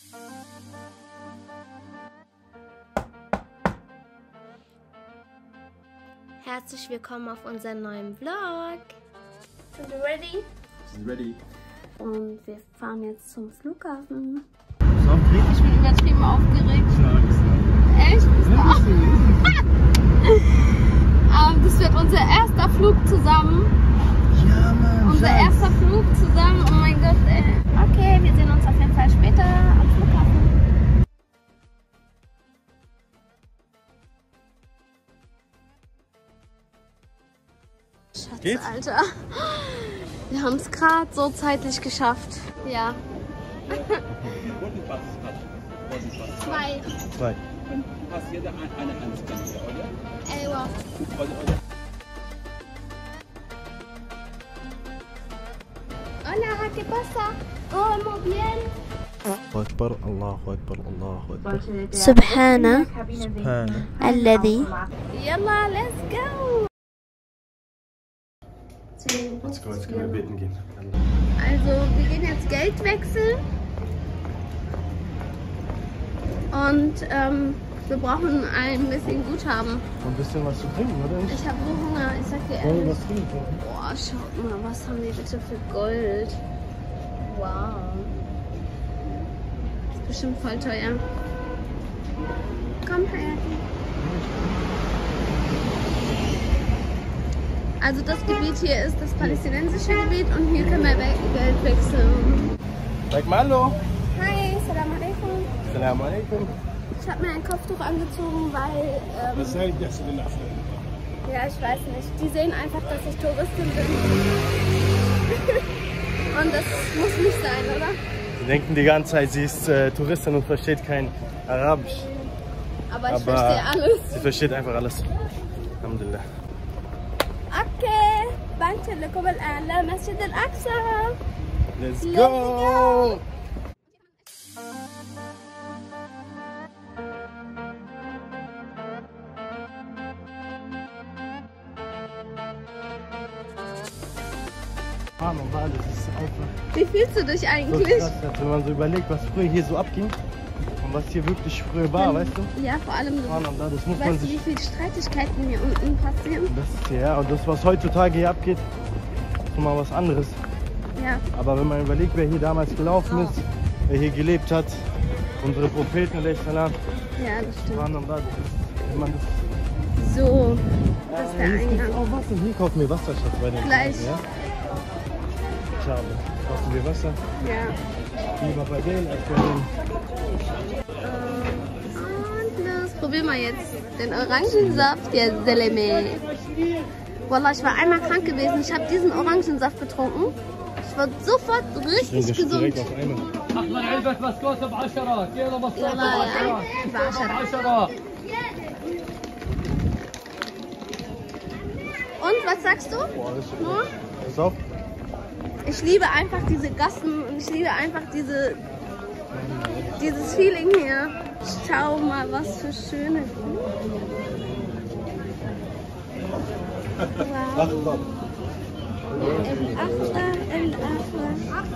Herzlich willkommen auf unserem neuen Vlog. Sind wir ready? Wir sind ready. Und wir fahren jetzt zum Flughafen. So aufgeregt? Ich bin übertrieben aufgeregt. Echt? Das wird unser erster Flug zusammen. Ja, Mann. Unser erster Flug zusammen. Oh mein Gott, ey. Okay, wir sehen uns auf jeden Fall später am Flughafen. Schatz, Geht's? Alter. Wir haben es gerade so zeitlich geschafft. Ja. Zwei. Hast jeder eine Anstände, oder? Ewa. Hola, ¿qué pasa? Oh, muy bien. الله أكبر الله أكبر الله أكبر سبحانه سبحانه الذي يلا let's go. Jetzt können wir beten gehen. Also wir gehen jetzt Geld wechseln und wir brauchen ein bisschen Guthaben. Ein bisschen was zu trinken, oder nicht? Ich habe so Hunger, ich sag dir Wollen wir ehrlich. was trinken? Boah, schaut mal, was haben die bitte für Gold. Wow. Das ist bestimmt voll teuer. Komm her. Also das Gebiet hier ist das palästinensische Gebiet und hier können wir Geld wechseln. Sag mal hallo. Hi, salam alaikum. Salam alaikum. Ich habe mir ein Kopftuch angezogen, weil... Was soll das denn dafür? ja, ich weiß nicht. Die sehen einfach, dass ich Touristin bin. Und das muss nicht sein, oder? Sie denken die ganze Zeit, sie ist Touristin und versteht kein Arabisch. Aber ich verstehe alles. Sie versteht einfach alles. Alhamdulillah. Okay, بنت لكم الآن لمسجد الأقصى. Let's go! Das ist einfach Wie fühlst du dich so eigentlich? krass, wenn man so überlegt, was früher hier so abging und was hier wirklich früher war, weißt du? Ja, vor allem, Das muss man weißt du, wie sich... viele Streitigkeiten hier unten passieren? Das, ja, und das, was heutzutage hier abgeht, ist nochmal was anderes. Ja. Aber wenn man überlegt, wer hier damals gelaufen ist, wer hier gelebt hat, unsere Propheten, Ja, das stimmt. wenn man das... So, das ist der hier gibt's Eingang. auch Wasser. Hier kaufen wir Wasser, Schatz, bei den Gleich. Kunden, ja? Schade. Kaufen wir Wasser. Ja. Lieber bei denen als bei denen. Und los. Probier mal jetzt den Orangensaft, der Seleme. Wallah, ich war einmal krank gewesen. Ich habe diesen Orangensaft getrunken. Ich war sofort richtig gesund. Direkt auf einmal. احمر علبة بسكوت ب10 كيلو بسكوت يلا يا ب10 Und was sagst du? Boah, das ist Nur? Pass auf. Ich liebe einfach diese Gassen und ich liebe einfach dieses Feeling hier. Schau mal, was für schöne. Wow. Achtung. الأحلى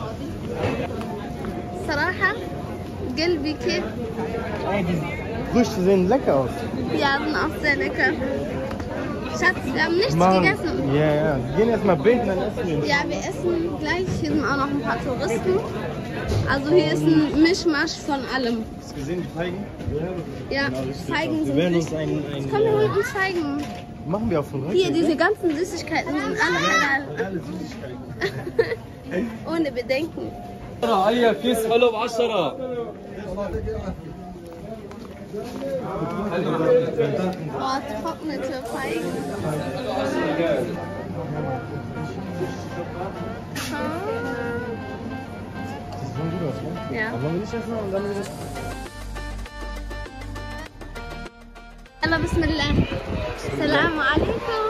صراحة قلبي كيف. Früchte sehen lecker aus. Ja, sind auch sehr lecker. Schatz, wir haben nichts gegessen. Ja, ja. Wir gehen erstmal beten, dann essen wir. Ja, wir essen gleich. Hier sind auch noch ein paar Touristen. Also hier ist ein Mischmasch von allem. Hast du gesehen, die Feigen? Ja, Feigen Wir sind werden uns richtig. Komm, wir holen uns Feigen. Machen wir auch von heute. Hier, diese ganzen Süßigkeiten sind alle halal. Alle Süßigkeiten. Ohne Bedenken. هيا كيس حلو ب10 Oh, trocknete Feigen. Das sieht schon gut aus, ne? Ja. Dann wollen wir nicht essen und dann wieder... Yalla, Bismillah. Assalamu alaikum.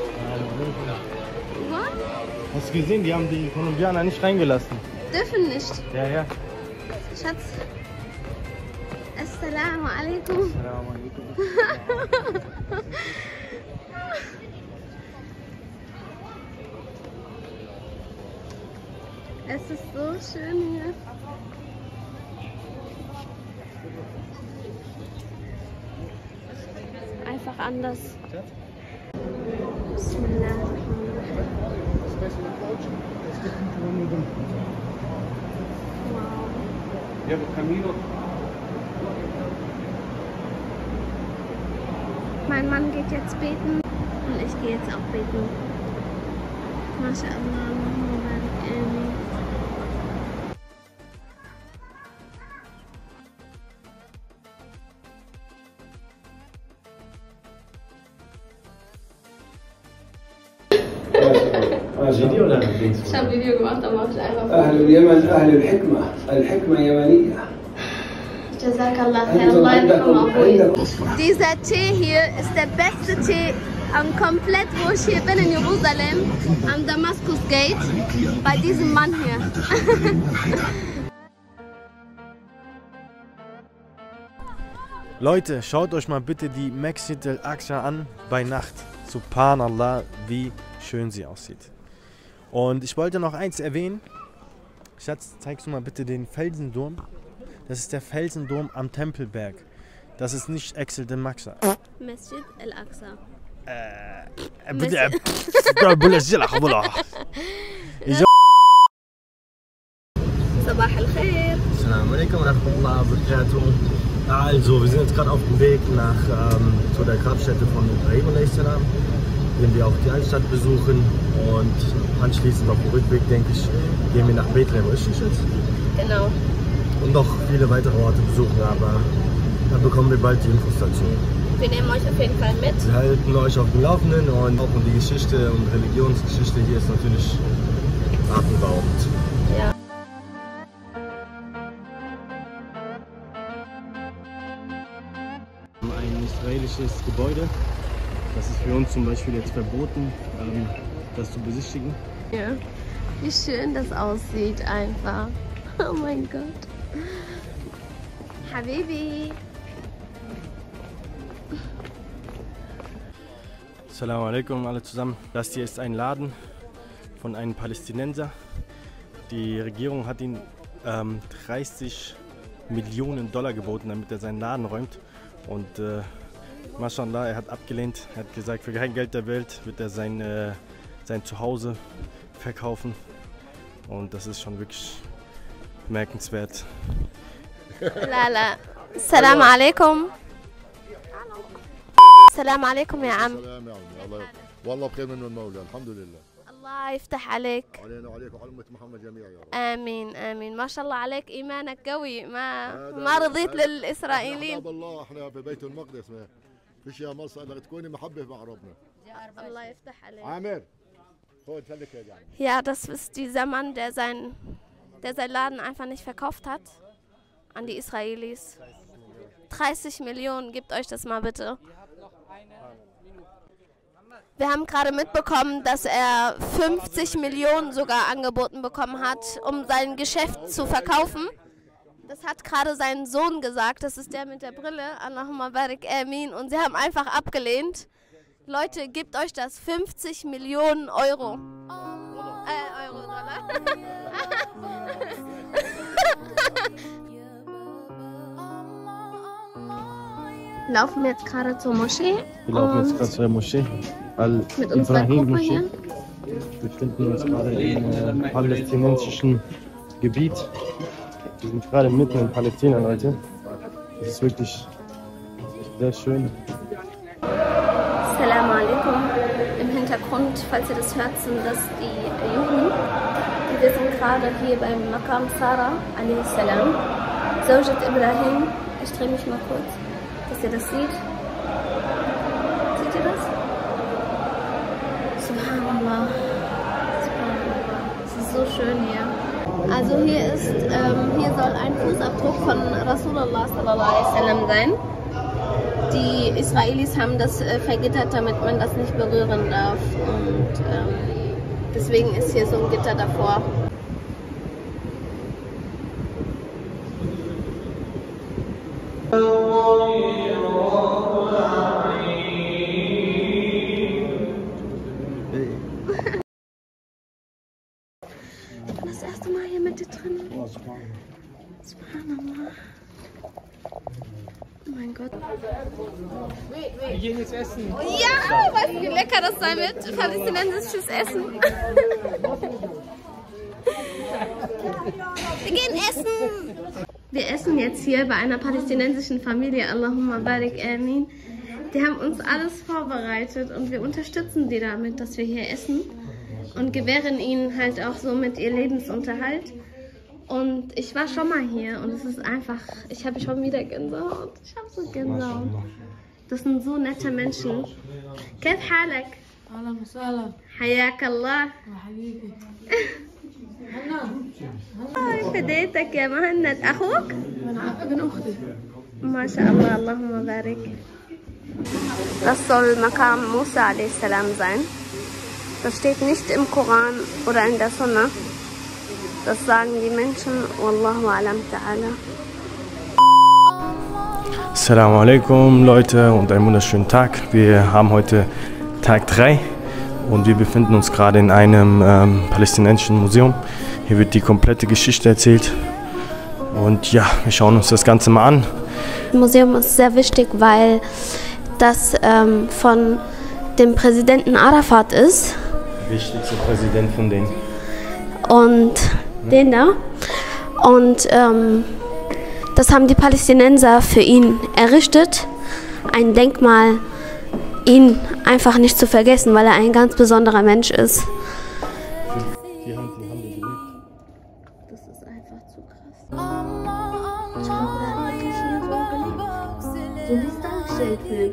What? Hast du gesehen, die haben die Kolumbianer nicht reingelassen. Dürfen nicht. Ja, ja. Schatz. Assalamu alaikum. Es ist so schön hier. einfach anders. Bismillah. Wow. Mein Mann geht jetzt beten und ich gehe jetzt auch beten. MashaAllah, Video oder links? ich habe ein Video gemacht, da mache ich einfach. أهل اليمن أهل الحكمة، الحكمة يمنية. Jazakallah khair. Dieser Tee hier ist der beste Tee komplett, wo ich hier bin in Jerusalem, am Damaskus Gate, bei diesem Mann hier. Leute, schaut euch mal bitte die Masjid al-Aqsa an bei Nacht. Subhanallah, wie schön sie aussieht. Und ich wollte noch eins erwähnen. Schatz, zeigst du mal bitte den Felsendurm. Das ist der Felsendurm am Tempelberg. Das ist nicht Exel den Maxa. Masjid al-Aqsa. Sabah al-Khair. Assalamu alaikum wa rahmatullahi wa barakatuh. Also, wir sind jetzt gerade auf dem Weg zu der Grabstätte von Ibrahim a.s., indem wir auch die Altstadt besuchen und anschließend auf dem Rückweg, denke ich, gehen wir nach Bethlehem, richtig jetzt? Genau. Und noch viele weitere Orte besuchen, aber dann bekommen wir bald die Infos dazu. Wir nehmen euch auf jeden Fall mit. Wir halten euch auf dem Laufenden und auch die Geschichte und Religionsgeschichte hier ist natürlich atemberaubend. Ja. Ein israelisches Gebäude. Das ist für uns zum Beispiel jetzt verboten, das zu besichtigen. Ja. Wie schön das aussieht einfach. Oh mein Gott. Habibi. Assalamu alaikum alle zusammen. Das hier ist ein Laden von einem Palästinenser. Die Regierung hat ihm 30 Millionen Dollar geboten, damit er seinen Laden räumt. Und Mashallah, er hat abgelehnt. Er hat gesagt, für kein Geld der Welt wird er sein Zuhause verkaufen. Und das ist schon wirklich bemerkenswert. Lala. Assalamu alaikum. Assalamu alaikum ya Am. والله بخير من المولى الحمد لله. الله يفتح عليك. علينا وعليك وعلى أمة محمد جميعا يا رب. آمين آمين. ما شاء الله عليك إيمانك قوي ما رضيت للإسرائيليين. الله احنا في بيت المقدس ما فيش يا مصر الا تكوني محبة مع ربنا. الله يفتح عليك. عامر. خذ خليك يا جماعة. Ja, das ist dieser Mann, der sein Laden einfach nicht verkauft hat an die Israelis. 30 Millionen, gebt euch das mal bitte. Wir haben gerade mitbekommen, dass er 50 Millionen sogar angeboten bekommen hat, um sein Geschäft zu verkaufen. Das hat gerade sein Sohn gesagt, das ist der mit der Brille, Allahumma barik amin, und sie haben einfach abgelehnt. Leute, gebt euch das, 50 Millionen Euro. Dollar. Laufen wir jetzt gerade zur Moschee? Wir laufen jetzt gerade zur Moschee. Mit unserer Gruppe hier. Wir befinden uns gerade im palästinensischen Gebiet. Wir sind gerade mitten in Palästina, Leute. Das ist wirklich sehr schön. Assalamu alaikum. Im Hintergrund, falls ihr das hört, sind das die Juden. Wir sind gerade hier beim Maqam Sarah a.s. Zawjat Ibrahim. Ich drehe mich mal kurz, dass ihr das seht. Seht ihr das? Subhanallah. Subhanallah. Es ist so schön hier. Also hier soll ein Fußabdruck von Rasulullah sallallahu alaihi wasallam sein. Die Israelis haben das vergittert, damit man das nicht berühren darf. Und deswegen ist hier so ein Gitter davor. Das erste Mal hier mit dir drin. Subhanallah. Oh mein Gott. Gott. Wir gehen jetzt essen. Ja, weißt du, wie lecker das sein wird? Palästinensisches Essen. Wir gehen essen. Wir essen jetzt hier bei einer palästinensischen Familie. Allahumma barik amin. Die haben uns alles vorbereitet und wir unterstützen die damit, dass wir hier essen. Und gewähren ihnen halt auch somit ihr Lebensunterhalt. Und ich war schon mal hier und es ist einfach, ich habe schon wieder Gänsehaut. Ich habe so Gänsehaut. Das sind so nette Menschen. كيف حالك؟ أهلا وسهلا حياك الله. حبيبي. فديتك يا مهند. أخوك؟ ابن أختي. ما شاء الله, اللهم بارك. Das soll Maqam Musa a.s. sein. Das steht nicht im Koran oder in der Sunna. Das sagen die Menschen. Wallahu alam ta'ala. Assalamu alaikum Leute und einen wunderschönen Tag. Wir haben heute Tag 3 und wir befinden uns gerade in einem palästinensischen Museum. Hier wird die komplette Geschichte erzählt und ja, wir schauen uns das Ganze mal an. Das Museum ist sehr wichtig, weil das von dem Präsidenten Arafat ist. Der wichtigste Präsident von denen. Und den da. Und das haben die Palästinenser für ihn errichtet. Ein Denkmal, ihn einfach nicht zu vergessen, weil er ein ganz besonderer Mensch ist. Die haben die geliebt. Das ist einfach zu krass. Ich glaube, der hat wirklich hier so geliebt. So wie es dargestellt wird.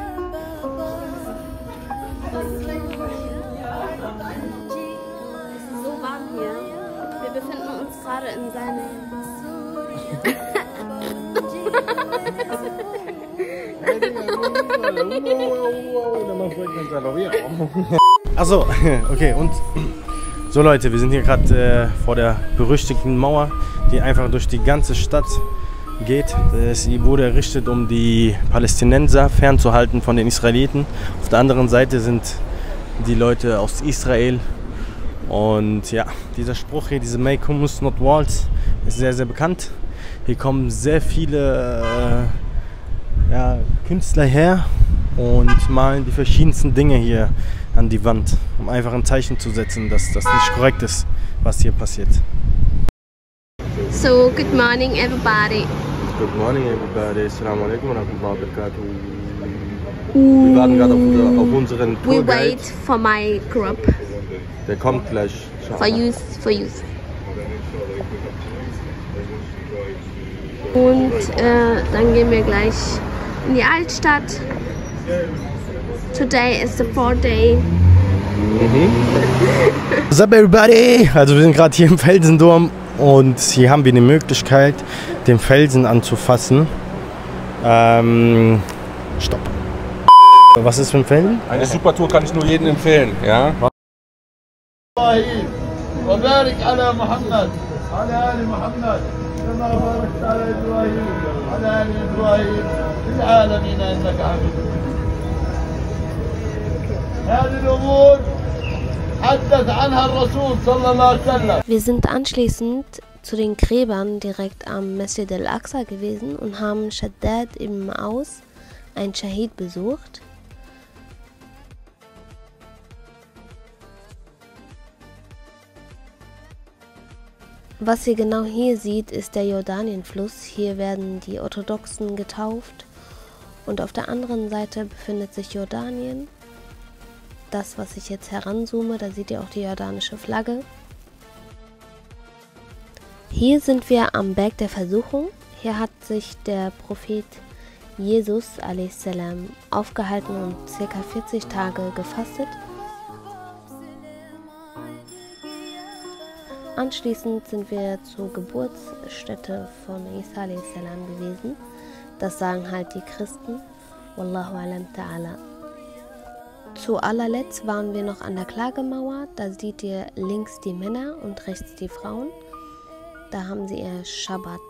Es ist so warm hier. Wir befinden uns gerade in seinem... Achso, okay, und so Leute, wir sind hier gerade vor der berüchtigten Mauer, die einfach durch die ganze Stadt geht. Sie wurde errichtet, um die Palästinenser fernzuhalten von den Israeliten. Auf der anderen Seite sind die Leute aus Israel. Und ja, dieser Spruch hier, diese Make Hummus Not Walls, ist sehr, sehr bekannt. Hier kommen sehr viele Künstler her und malen die verschiedensten Dinge hier an die Wand, um einfach ein Zeichen zu setzen, dass das nicht korrekt ist, was hier passiert. So, good morning everybody. Good morning everybody. Assalamu alaikum wa rahmatullahi wa barakatuh. Wir warten gerade auf unseren Tourguide. We wait for my group. Der kommt gleich. For youth. Und dann gehen wir gleich in die Altstadt. Today is the 4th day. What's up everybody? Also wir sind gerade hier im Felsendom und hier haben wir die Möglichkeit, den Felsen anzufassen. Stopp. Was ist für ein Felsen? Eine super Tour kann ich nur jedem empfehlen, ja? وبارك على محمد على آل محمد كما باركت على إبراهيم على آل إبراهيم في العالمين إنك حميد مجيد. هذه الأمور حدث عنها الرسول صلى الله عليه وسلم. Wir sind anschließend zu den Gräbern direkt am Masjid al-Aqsa gewesen und haben Shaddad ibn Aus, ein Schahid, besucht. Was ihr genau hier seht, ist der Jordanienfluss. Hier werden die Orthodoxen getauft und auf der anderen Seite befindet sich Jordanien. Das, was ich jetzt heranzoome, da seht ihr auch die jordanische Flagge. Hier sind wir am Berg der Versuchung. Hier hat sich der Prophet Jesus a.s. aufgehalten und ca. 40 Tage gefastet. Anschließend sind wir zur Geburtsstätte von Isa a.s. gewesen. Das sagen halt die Christen. Wallahu alam ta'ala. Zu allerletzt waren wir noch an der Klagemauer. Da seht ihr links die Männer und rechts die Frauen. Da haben sie ihr Schabbat.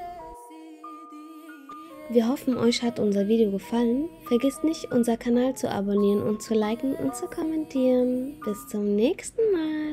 Wir hoffen, euch hat unser Video gefallen. Vergesst nicht, unser Kanal zu abonnieren und zu liken und zu kommentieren. Bis zum nächsten Mal.